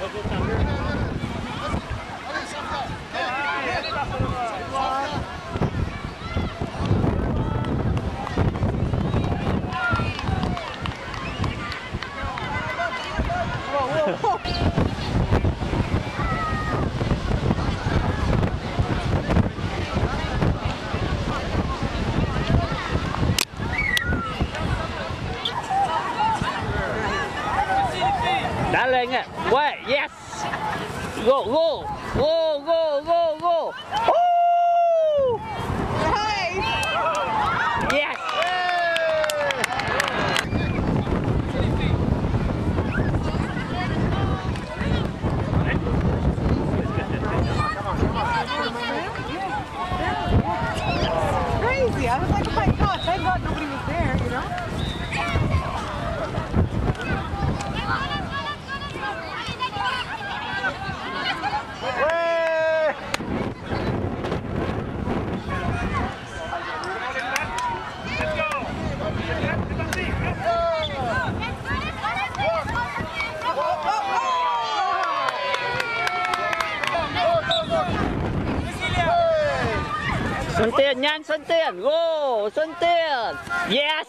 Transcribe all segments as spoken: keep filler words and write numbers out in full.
Đá lên á. Quay, yes. Go, go, go, go, go, go. Woo! Yes. Crazy. I was like, oh my God, thank God nobody was there, you know? Xuân Tiền nhanh, Xuân Tiền, go, Xuân Tiền, yes.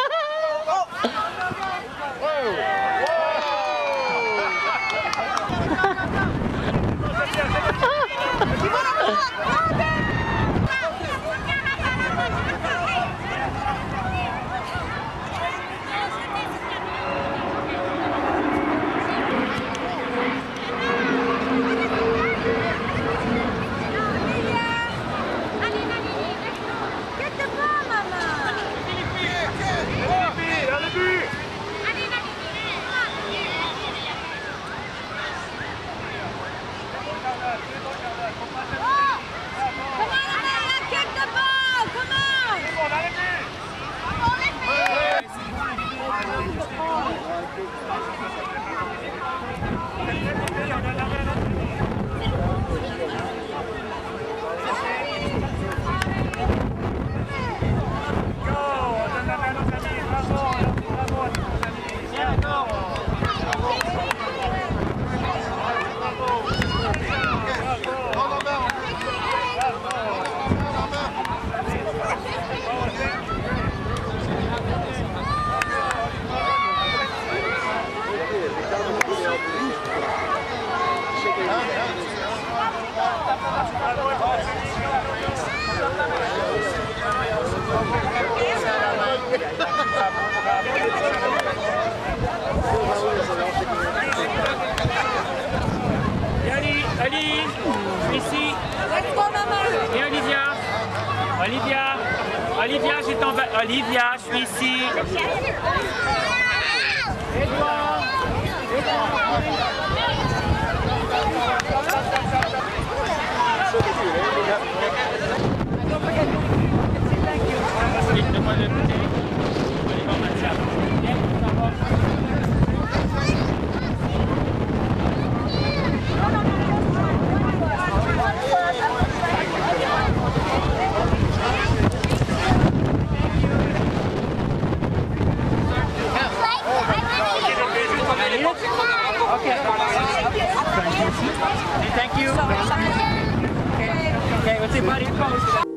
Ali, Ali, ici. Et Olivia. Olivia. Olivia, je t'en vais. Olivia, je suis ici. Edouard. Okay. Thank you. Okay, let's see, buddy.